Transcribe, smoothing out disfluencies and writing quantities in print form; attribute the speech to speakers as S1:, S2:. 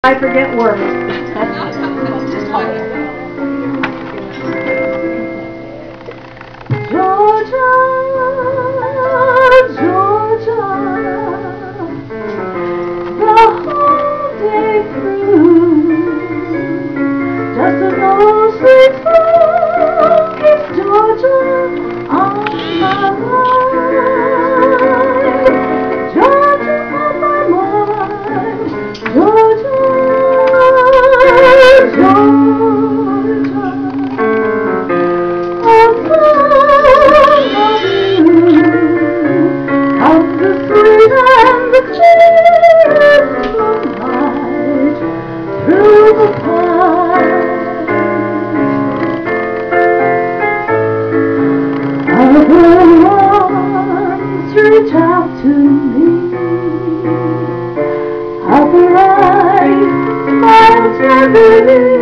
S1: I forget words. Georgia, Georgia, the whole day through, just an old sweet song keeps Georgia on my mind. Georgia on my mind, Georgia, Georgia, I'm of the sweet and the clear moonlight through the pines. Other ones reach out to me, other eyes smile tenderly.